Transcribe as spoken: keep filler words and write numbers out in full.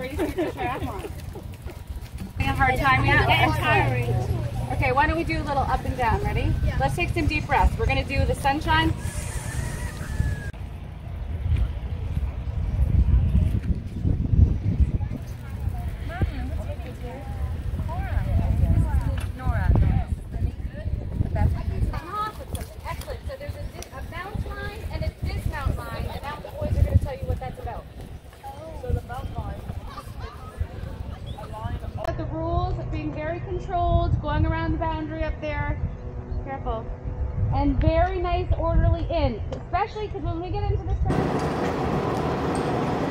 race to the triathlon. Having a hard time yet? Getting tiring. Okay, why don't we do a little up and down? Ready? Yeah. Let's take some deep breaths. We're going to do the sunshine. Excellent. So there's a, a mountain line and a dismount line, and now the boys are going to tell you what that's about. So the mountain line. The rules of being very controlled, going around the boundary up there. Careful. And very nice orderly in, especially because when we get into the start.